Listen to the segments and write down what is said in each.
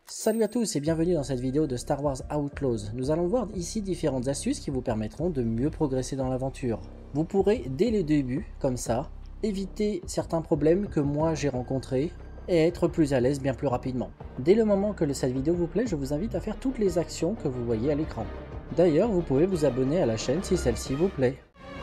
Salut à tous et bienvenue dans cette vidéo de Star Wars Outlaws. Nous allons voir ici différentes astuces qui vous permettront de mieux progresser dans l'aventure. Vous pourrez dès le début, comme ça, éviter certains problèmes que moi j'ai rencontrés et être plus à l'aise bien plus rapidement. Dès le moment que cette vidéo vous plaît, je vous invite à faire toutes les actions que vous voyez à l'écran. D'ailleurs, vous pouvez vous abonner à la chaîne si celle-ci vous plaît.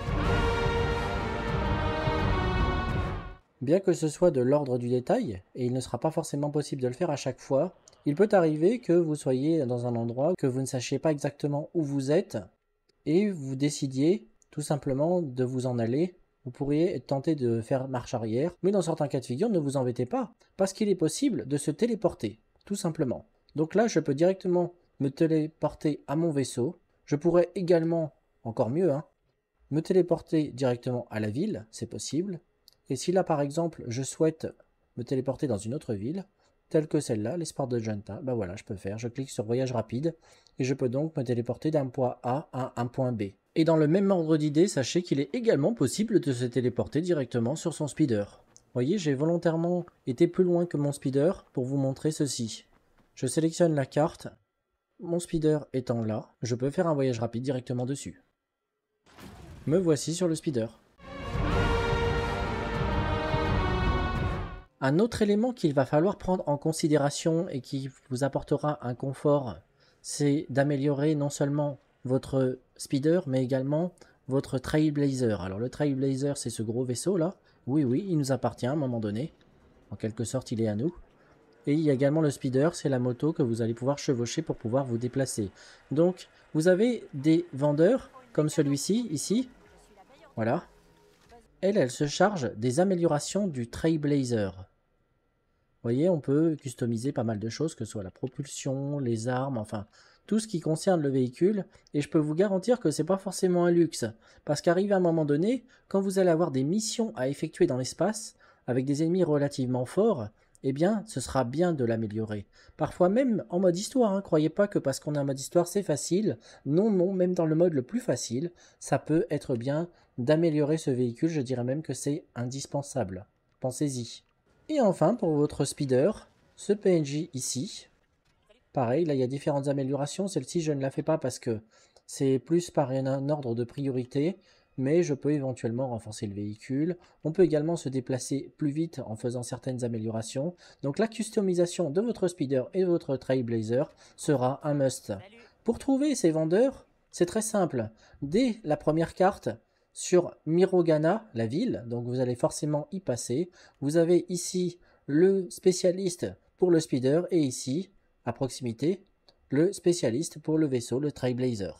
Bien que ce soit de l'ordre du détail, et il ne sera pas forcément possible de le faire à chaque fois, il peut arriver que vous soyez dans un endroit que vous ne sachiez pas exactement où vous êtes et vous décidiez tout simplement de vous en aller. Vous pourriez être tenté de faire marche arrière, mais dans certains cas de figure, ne vous embêtez pas, parce qu'il est possible de se téléporter, tout simplement. Donc là, je peux directement me téléporter à mon vaisseau. Je pourrais également, encore mieux, me téléporter directement à la ville, c'est possible. Et si là, par exemple, je souhaite me téléporter dans une autre ville, telle que celle-là, les sports de Junta, ben voilà, je peux faire, je clique sur voyage rapide, et je peux donc me téléporter d'un point A à un point B. Et dans le même ordre d'idée, sachez qu'il est également possible de se téléporter directement sur son speeder. Vous voyez, j'ai volontairement été plus loin que mon speeder pour vous montrer ceci. Je sélectionne la carte, mon speeder étant là, je peux faire un voyage rapide directement dessus. Me voici sur le speeder. Un autre élément qu'il va falloir prendre en considération et qui vous apportera un confort, c'est d'améliorer non seulement votre speeder, mais également votre Trailblazer. Alors le Trailblazer, c'est ce gros vaisseau là. Oui, il nous appartient à un moment donné. En quelque sorte, il est à nous. Et il y a également le speeder, c'est la moto que vous allez pouvoir chevaucher pour pouvoir vous déplacer. Donc, vous avez des vendeurs, comme celui-ci, ici. Voilà. Elle se charge des améliorations du Trailblazer. Vous voyez, on peut customiser pas mal de choses, que ce soit la propulsion, les armes, enfin, tout ce qui concerne le véhicule. Et je peux vous garantir que c'est pas forcément un luxe. Parce qu'arrive à un moment donné, quand vous allez avoir des missions à effectuer dans l'espace, avec des ennemis relativement forts, eh bien, ce sera bien de l'améliorer. Parfois même en mode histoire, croyez pas que parce qu'on est en mode histoire, c'est facile. Non, même dans le mode le plus facile, ça peut être bien d'améliorer ce véhicule. Je dirais même que c'est indispensable. Pensez-y. Et enfin, pour votre speeder, ce PNJ ici, pareil, là il y a différentes améliorations. Celle-ci, je ne la fais pas parce que c'est plus par un ordre de priorité, mais je peux éventuellement renforcer le véhicule. On peut également se déplacer plus vite en faisant certaines améliorations. Donc la customisation de votre speeder et de votre Trailblazer sera un must. Pour trouver ces vendeurs, c'est très simple. Dès la première carte, sur Mirogana, la ville, donc vous allez forcément y passer. Vous avez ici le spécialiste pour le speeder et ici, à proximité, le spécialiste pour le vaisseau, le Trailblazer.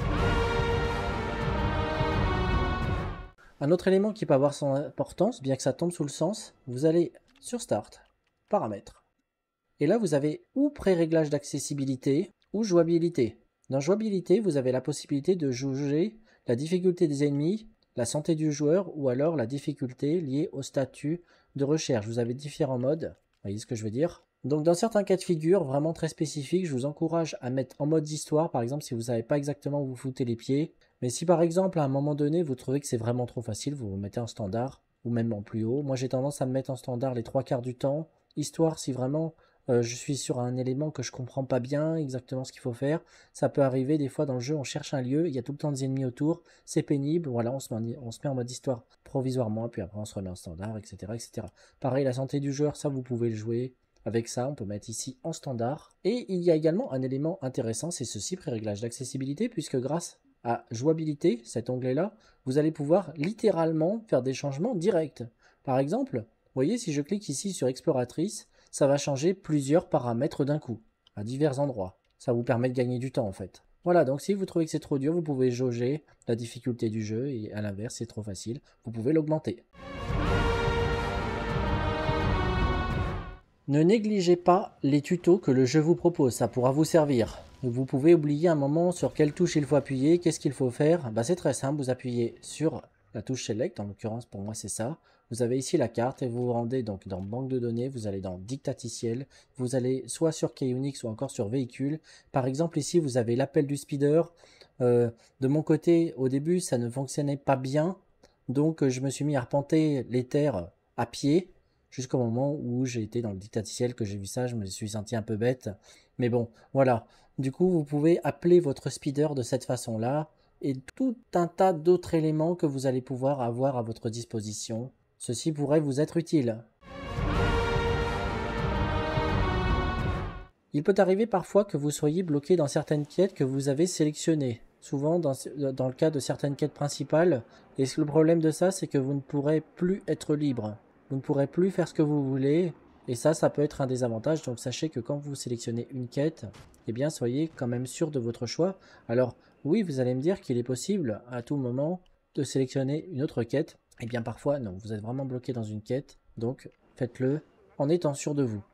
Un autre élément qui peut avoir son importance, bien que ça tombe sous le sens, vous allez sur Start, Paramètres. Et là, vous avez ou pré-réglage d'accessibilité ou jouabilité. Dans jouabilité, vous avez la possibilité de jauger la difficulté des ennemis, la santé du joueur ou alors la difficulté liée au statut de recherche. Vous avez différents modes, vous voyez ce que je veux dire? Donc dans certains cas de figure vraiment très spécifiques, je vous encourage à mettre en mode histoire, par exemple si vous ne savez pas exactement où vous foutez les pieds. Mais si par exemple à un moment donné vous trouvez que c'est vraiment trop facile, vous vous mettez en standard ou même en plus haut. Moi j'ai tendance à me mettre en standard les 3/4 du temps, histoire si vraiment je suis sur un élément que je comprends pas bien exactement ce qu'il faut faire. Ça peut arriver des fois dans le jeu, on cherche un lieu, il y a tout le temps des ennemis autour, c'est pénible, voilà, on se met en mode histoire provisoirement, puis après on se remet en standard, etc., etc. Pareil, la santé du joueur, ça vous pouvez le jouer. Avec ça, on peut mettre ici en standard. Et il y a également un élément intéressant, c'est ceci, pré-réglage d'accessibilité, puisque grâce à jouabilité, cet onglet-là, vous allez pouvoir littéralement faire des changements directs. Par exemple, vous voyez, si je clique ici sur Exploratrice, ça va changer plusieurs paramètres d'un coup, à divers endroits. Ça vous permet de gagner du temps en fait. Voilà, donc si vous trouvez que c'est trop dur, vous pouvez jauger la difficulté du jeu, et à l'inverse, c'est trop facile, vous pouvez l'augmenter. Ne négligez pas les tutos que le jeu vous propose, ça pourra vous servir. Vous pouvez oublier un moment sur quelle touche il faut appuyer, qu'est-ce qu'il faut faire. C'est très simple, vous appuyez sur la touche Select, en l'occurrence pour moi c'est ça. Vous avez ici la carte et vous vous rendez donc dans Banque de données, vous allez dans Dictaticiel, vous allez soit sur Keyunix ou encore sur Véhicule. Par exemple ici vous avez l'appel du speeder. De mon côté au début ça ne fonctionnait pas bien, donc je me suis mis à arpenter les terres à pied. jusqu'au moment où j'ai été dans le dictaticiel, que j'ai vu ça, je me suis senti un peu bête. Mais bon, voilà. Du coup, vous pouvez appeler votre speeder de cette façon-là, et tout un tas d'autres éléments que vous allez pouvoir avoir à votre disposition. Ceci pourrait vous être utile. Il peut arriver parfois que vous soyez bloqué dans certaines quêtes que vous avez sélectionnées. Souvent dans le cas de certaines quêtes principales. Et le problème de ça, c'est que vous ne pourrez plus être libre. Vous ne pourrez plus faire ce que vous voulez. Et ça peut être un désavantage. Donc sachez que quand vous sélectionnez une quête, eh bien soyez quand même sûr de votre choix. Alors oui, vous allez me dire qu'il est possible à tout moment de sélectionner une autre quête. Eh bien parfois non, vous êtes vraiment bloqué dans une quête. Donc faites-le en étant sûr de vous.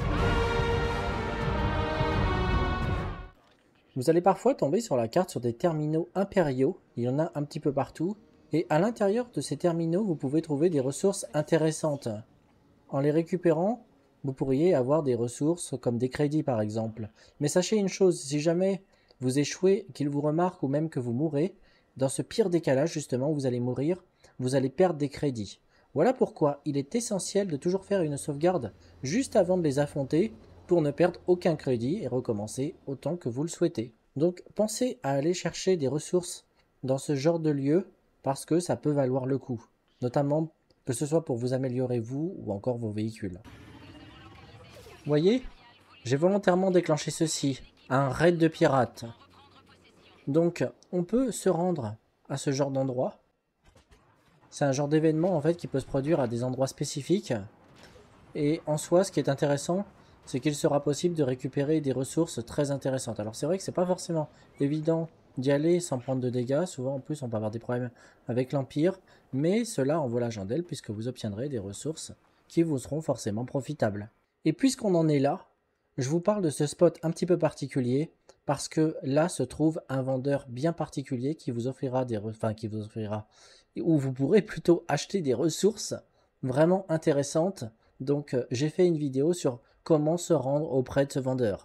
Vous allez parfois tomber sur la carte sur des terminaux impériaux, il y en a un petit peu partout, et à l'intérieur de ces terminaux, vous pouvez trouver des ressources intéressantes. En les récupérant, vous pourriez avoir des ressources comme des crédits par exemple. Mais sachez une chose, si jamais vous échouez, qu'ils vous remarquent ou même que vous mourrez, dans ce pire décalage justement, vous allez mourir, vous allez perdre des crédits. Voilà pourquoi il est essentiel de toujours faire une sauvegarde juste avant de les affronter pour ne perdre aucun crédit et recommencer autant que vous le souhaitez. Donc pensez à aller chercher des ressources dans ce genre de lieu parce que ça peut valoir le coup, notamment que ce soit pour vous améliorer vous ou encore vos véhicules. Voyez, j'ai volontairement déclenché ceci, un raid de pirates. Donc on peut se rendre à ce genre d'endroit. C'est un genre d'événement en fait qui peut se produire à des endroits spécifiques. Et en soi, ce qui est intéressant, c'est qu'il sera possible de récupérer des ressources très intéressantes. Alors c'est vrai que c'est pas forcément évident d'y aller sans prendre de dégâts. Souvent en plus on peut avoir des problèmes avec l'Empire. Mais cela en vaut la chandelle puisque vous obtiendrez des ressources qui vous seront forcément profitables. Et puisqu'on en est là, je vous parle de ce spot un petit peu particulier parce que là se trouve un vendeur bien particulier qui vous offrira où vous pourrez plutôt acheter des ressources vraiment intéressantes. Donc j'ai fait une vidéo sur comment se rendre auprès de ce vendeur.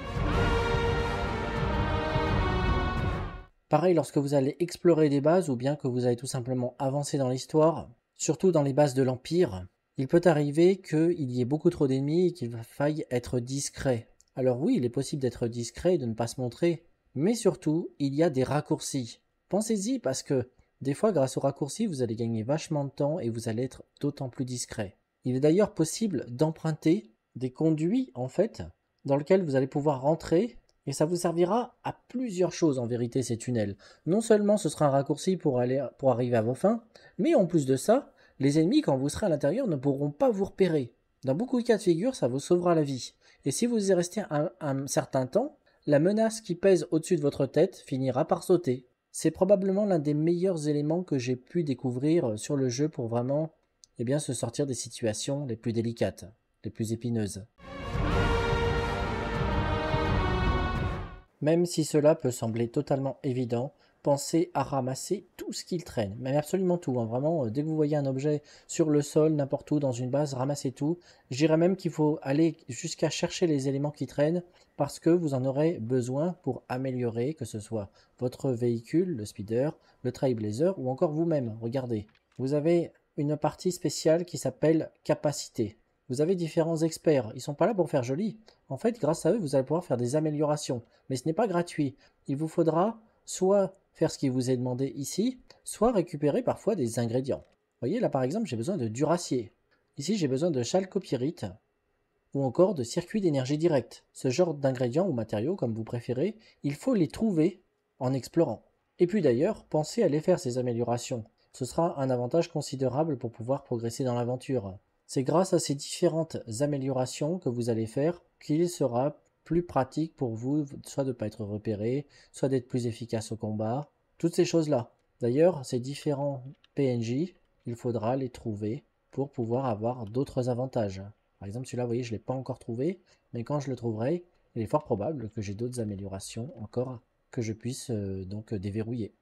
Pareil lorsque vous allez explorer des bases ou bien que vous allez tout simplement avancer dans l'histoire, surtout dans les bases de l'Empire, il peut arriver qu'il y ait beaucoup trop d'ennemis et qu'il faille être discret. Alors oui, il est possible d'être discret et de ne pas se montrer, mais surtout, il y a des raccourcis. Pensez-y parce que des fois, grâce aux raccourcis, vous allez gagner vachement de temps et vous allez être d'autant plus discret. Il est d'ailleurs possible d'emprunter des conduits, en fait, dans lesquels vous allez pouvoir rentrer et ça vous servira à plusieurs choses en vérité ces tunnels. Non seulement ce sera un raccourci pour arriver à vos fins, mais en plus de ça, les ennemis quand vous serez à l'intérieur ne pourront pas vous repérer. Dans beaucoup de cas de figure, ça vous sauvera la vie. Et si vous y restez un certain temps, la menace qui pèse au-dessus de votre tête finira par sauter. C'est probablement l'un des meilleurs éléments que j'ai pu découvrir sur le jeu pour vraiment se sortir des situations les plus délicates, les plus épineuses. Même si cela peut sembler totalement évident, pensez à ramasser tout ce qu'il traîne, mais absolument tout, hein. Vraiment, dès que vous voyez un objet sur le sol, n'importe où, dans une base, ramassez tout. Je dirais même qu'il faut aller jusqu'à chercher les éléments qui traînent, parce que vous en aurez besoin pour améliorer, que ce soit votre véhicule, le speeder, le trailblazer, ou encore vous-même. Regardez, vous avez une partie spéciale qui s'appelle capacité. Vous avez différents experts, ils sont pas là pour faire joli. En fait, grâce à eux, vous allez pouvoir faire des améliorations. Mais ce n'est pas gratuit. Il vous faudra soit faire ce qui vous est demandé ici, soit récupérer parfois des ingrédients. Vous voyez, là par exemple, j'ai besoin de duracier. Ici, j'ai besoin de chalcopyrite ou encore de circuit d'énergie directe. Ce genre d'ingrédients ou matériaux, comme vous préférez, il faut les trouver en explorant. Et puis d'ailleurs, pensez à les faire ces améliorations. Ce sera un avantage considérable pour pouvoir progresser dans l'aventure. C'est grâce à ces différentes améliorations que vous allez faire qu'il sera plus pratique pour vous, soit de ne pas être repéré, soit d'être plus efficace au combat, toutes ces choses-là. D'ailleurs, ces différents PNJ, il faudra les trouver pour pouvoir avoir d'autres avantages. Par exemple, celui-là, vous voyez, je ne l'ai pas encore trouvé, mais quand je le trouverai, il est fort probable que j'ai d'autres améliorations encore que je puisse donc déverrouiller.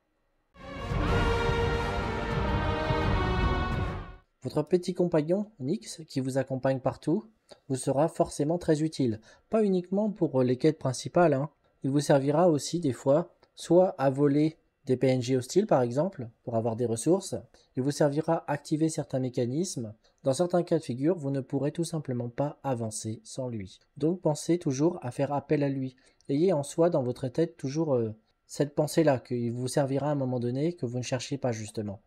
Votre petit compagnon, Nyx, qui vous accompagne partout, vous sera forcément très utile. Pas uniquement pour les quêtes principales, hein. Il vous servira aussi des fois, soit à voler des PNJ hostiles par exemple, pour avoir des ressources. Il vous servira à activer certains mécanismes. Dans certains cas de figure, vous ne pourrez tout simplement pas avancer sans lui. Donc pensez toujours à faire appel à lui. Ayez en soi dans votre tête toujours cette pensée-là, qu'il vous servira à un moment donné, que vous ne cherchiez pas justement.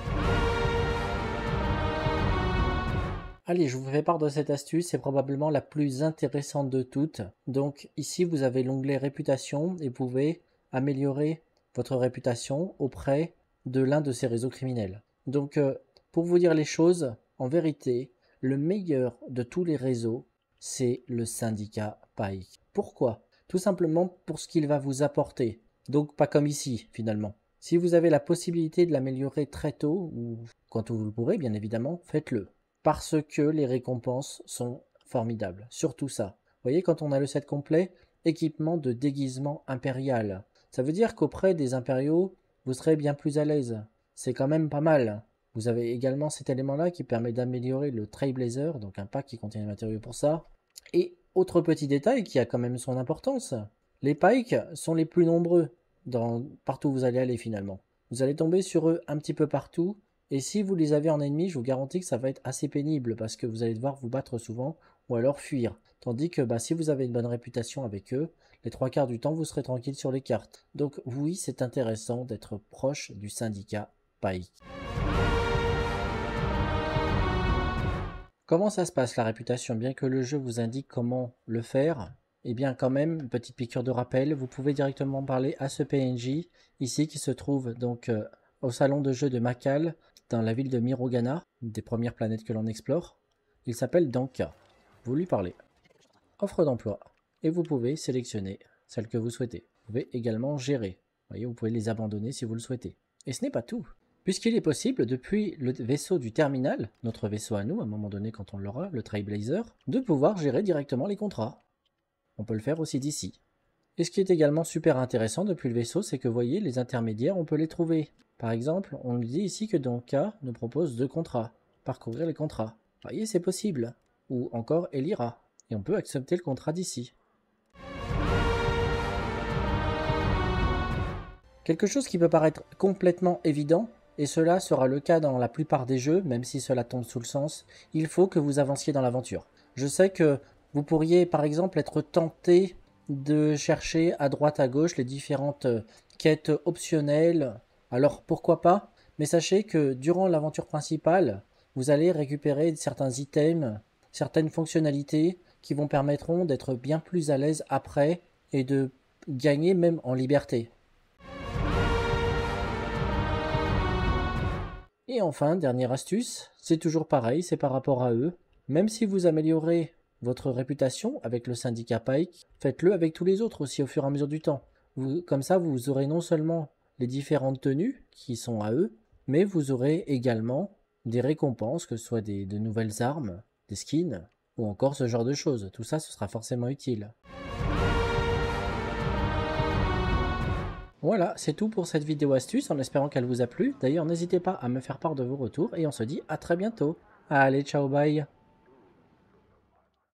Allez, je vous fais part de cette astuce, c'est probablement la plus intéressante de toutes. Donc ici, vous avez l'onglet réputation et vous pouvez améliorer votre réputation auprès de l'un de ces réseaux criminels. Donc pour vous dire les choses, en vérité, le meilleur de tous les réseaux, c'est le syndicat Pike. Pourquoi? Tout simplement pour ce qu'il va vous apporter. Donc pas comme ici finalement. Si vous avez la possibilité de l'améliorer très tôt, ou quand vous le pourrez bien évidemment, faites-le. Parce que les récompenses sont formidables. Surtout ça. Vous voyez, quand on a le set complet, équipement de déguisement impérial. Ça veut dire qu'auprès des impériaux, vous serez bien plus à l'aise. C'est quand même pas mal. Vous avez également cet élément-là qui permet d'améliorer le Trailblazer, donc un pack qui contient des matériaux pour ça. Et autre petit détail qui a quand même son importance, les pikes sont les plus nombreux partout où vous allez aller finalement. Vous allez tomber sur eux un petit peu partout. Et si vous les avez en ennemi, je vous garantis que ça va être assez pénible parce que vous allez devoir vous battre souvent ou alors fuir. Tandis que si vous avez une bonne réputation avec eux, les 3/4 du temps, vous serez tranquille sur les cartes. Donc oui, c'est intéressant d'être proche du syndicat Pike. Comment ça se passe la réputation? Bien que le jeu vous indique comment le faire, eh bien quand même, une petite piqûre de rappel, vous pouvez directement parler à ce PNJ ici qui se trouve donc au salon de jeu de Makal, dans la ville de Mirogana, une des premières planètes que l'on explore. Il s'appelle Danka. Vous lui parlez. Offre d'emploi. Et vous pouvez sélectionner celle que vous souhaitez. Vous pouvez également gérer. Vous voyez, vous pouvez les abandonner si vous le souhaitez. Et ce n'est pas tout. Puisqu'il est possible, depuis le vaisseau du terminal, notre vaisseau à nous, à un moment donné quand on l'aura, le Trailblazer, de pouvoir gérer directement les contrats. On peut le faire aussi d'ici. Et ce qui est également super intéressant depuis le vaisseau, c'est que vous voyez, les intermédiaires, on peut les trouver. Par exemple, on nous dit ici que Danka nous propose 2 contrats. Parcourir les contrats. Vous voyez, c'est possible. Ou encore Elira. Et on peut accepter le contrat d'ici. Quelque chose qui peut paraître complètement évident, et cela sera le cas dans la plupart des jeux, même si cela tombe sous le sens, il faut que vous avanciez dans l'aventure. Je sais que vous pourriez par exemple être tenté de chercher à droite à gauche les différentes quêtes optionnelles. Alors pourquoi pas, mais sachez que durant l'aventure principale, vous allez récupérer certains items, certaines fonctionnalités qui vous permettront d'être bien plus à l'aise après et de gagner même en liberté. Et enfin, dernière astuce, c'est toujours pareil, c'est par rapport à eux. Même si vous améliorez votre réputation avec le syndicat Pike, faites-le avec tous les autres aussi au fur et à mesure du temps. Comme ça, vous aurez non seulement les différentes tenues qui sont à eux, mais vous aurez également des récompenses, que ce soit de nouvelles armes, des skins, ou encore ce genre de choses. Tout ça, ce sera forcément utile. Voilà, c'est tout pour cette vidéo astuce, en espérant qu'elle vous a plu. D'ailleurs, n'hésitez pas à me faire part de vos retours, et on se dit à très bientôt. Allez, ciao, bye!